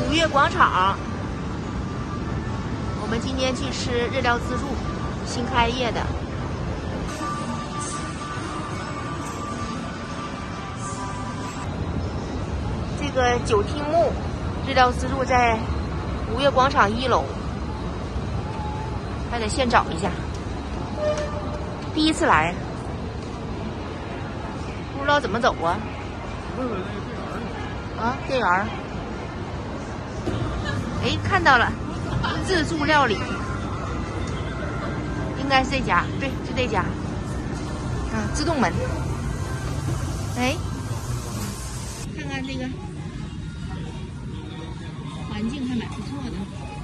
五月广场。我们今天去吃日料自助，新开业的。这个九汀木日料自助在五月广场1楼，还得现找一下。第一次来，不知道怎么走啊。啊，店员儿。哎，看到了，自助料理，应该是这家，对，是这家。自动门。哎，看看这个环境还蛮不错的。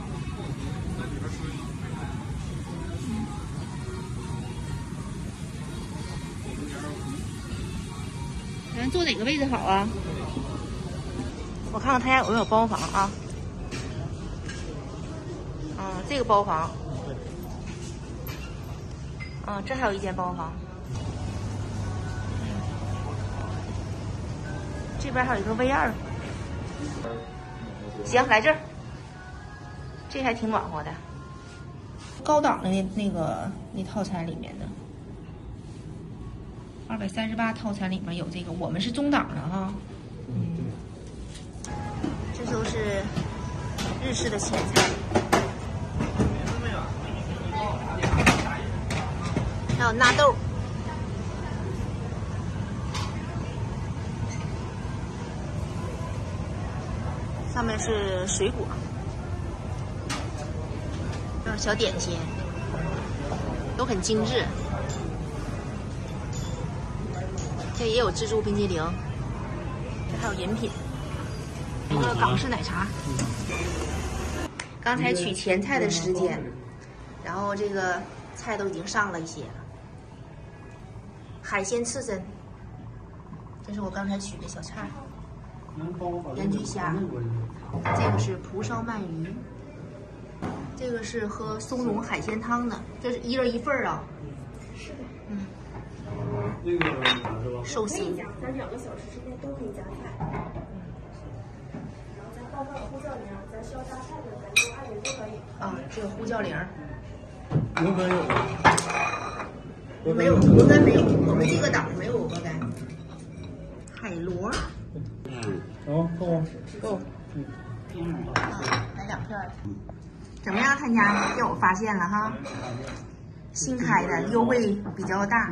咱坐哪个位置好啊？我看看他家有没有包房啊。这个包房。这还有一间包房。这边还有一个 V2。行，来这儿。这还挺暖和的。高档的那套餐里面的。238套餐里面有这个，我们是中档的哈。这都是日式的前菜，还有纳豆，上面是水果，这是小点心，都很精致。这也有自助冰激凌，这还有饮品，一个港式奶茶。刚才取前菜的时间，然后这个菜都已经上了一些了。海鲜刺身，这是我刚才取的小菜，盐焗虾，这个是蒲烧鳗鱼，这个是喝松茸海鲜汤的，这是1人1份啊。是的。寿司。 咱2个小时之内都可以加菜。然后咱报上呼叫铃，咱需要加菜的，咱就按人就可以。 这个呼叫铃。 鹅肝有吗？ 没有，鹅肝没有，我们这个档没有鹅肝。海螺。 够吗？ 够。来2片。怎么样？他家被我发现了哈。新开的，优惠比较大。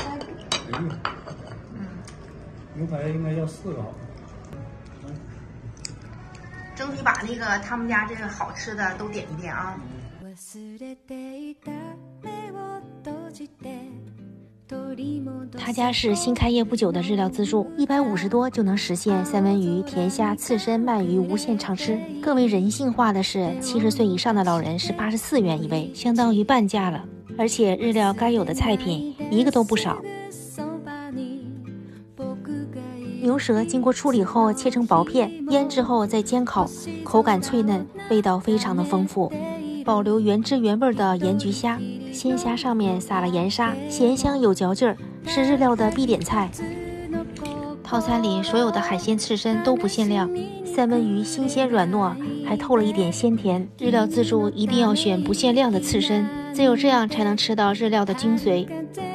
牛排应该要4个好。 争取把他们家这个好吃的都点一遍啊。他家是新开业不久的日料自助，150多就能实现三文鱼、甜虾、刺身、鳗鱼无限畅吃。更为人性化的是，70岁以上的老人是84元一位，相当于半价了。而且日料该有的菜品一个都不少。牛舌经过处理后切成薄片，腌制后再煎烤，口感脆嫩，味道非常的丰富。保留原汁原味的盐焗虾，鲜虾上面撒了盐沙，咸香有嚼劲儿，是日料的必点菜。套餐里所有的海鲜刺身都不限量，三文鱼新鲜软糯，还透了一点鲜甜。日料自助一定要选不限量的刺身，只有这样才能吃到日料的精髓。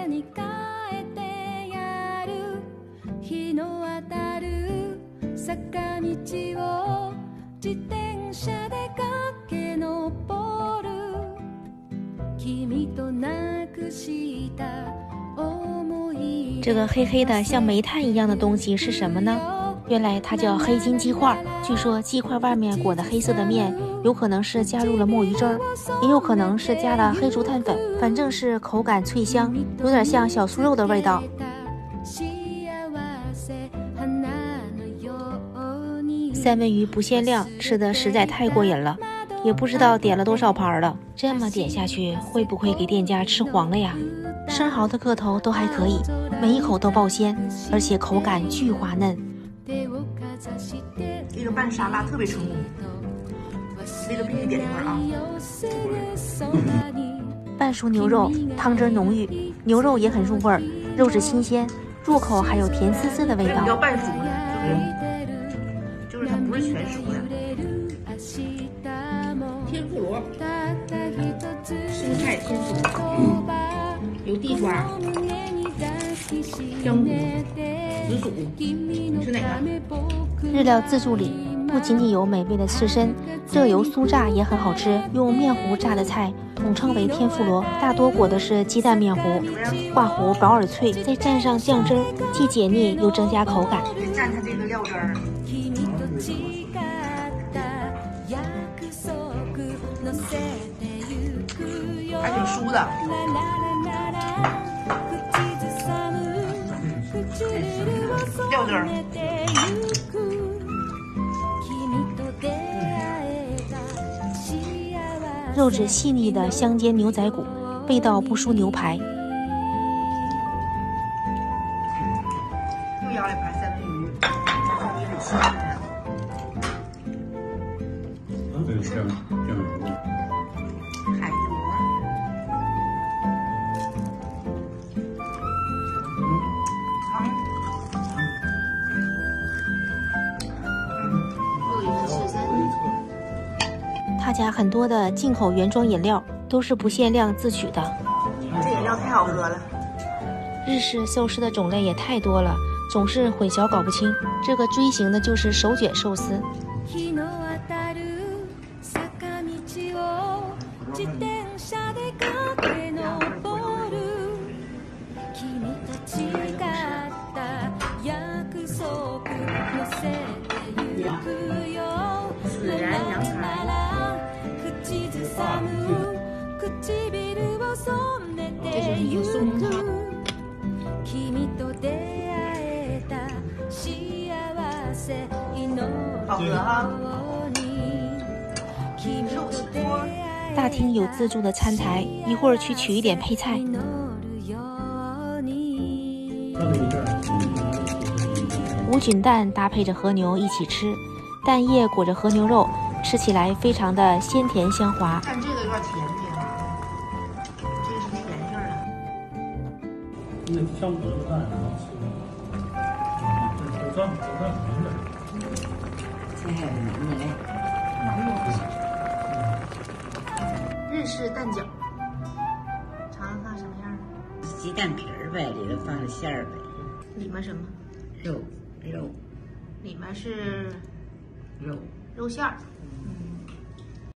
这个黑黑的像煤炭一样的东西是什么呢？原来它叫黑金鸡块。据说鸡块外面裹的黑色的面，有可能是加入了墨鱼汁儿，也有可能是加了黑竹炭粉，反正是口感脆香，有点像小酥肉的味道。三文鱼不限量，吃的实在太过瘾了，也不知道点了多少盘了。这么点下去，会不会给店家吃黄了呀？生蚝的个头都还可以，每一口都爆鲜，而且口感巨滑嫩。这个拌沙拉特别成功，这个必须点一份啊！半熟牛肉，汤汁浓郁，牛肉也很入味儿，肉质新鲜，入口还有甜丝丝的味道。叫半熟的，就是它不是全熟的。 天妇罗，生菜天妇罗，有地瓜、香菇、紫薯，你吃哪个？ 日料自助里不仅仅有美味的刺身，热油酥炸也很好吃。用面糊炸的菜统称为天妇罗，大多裹的是鸡蛋面糊，化糊薄而脆，再蘸上酱汁儿，既解腻又增加口感。 蘸它这个料汁儿。还挺酥的。料汁儿。 肉质细腻的香煎牛仔骨，味道不输牛排。 又要了一盘三文鱼，三文鱼很新鲜。 这个酱油。 海螺。又一个刺身。 他家很多的进口原装饮料都是不限量自取的。 这饮料太好喝了。 日式寿司的种类也太多了，总是混淆搞不清。这个锥形的就是手卷寿司。 孜然羊排。这是一个松茸汤。好喝哈！肉丝锅。 大厅有自助的餐台，一会儿去取一点配菜。无菌蛋搭配着和牛一起吃，蛋液裹着和牛肉，吃起来非常的鲜甜香滑。 看这个有点甜的，这个是甜劲儿的。 那香火肉蛋很好吃的，手抓甜的。 这还有呢嘞。日式蛋饺，尝尝看什么样的？ 鸡蛋皮儿呗，里头放个馅儿呗。 里面什么？ 肉， 里面是肉。 肉馅儿。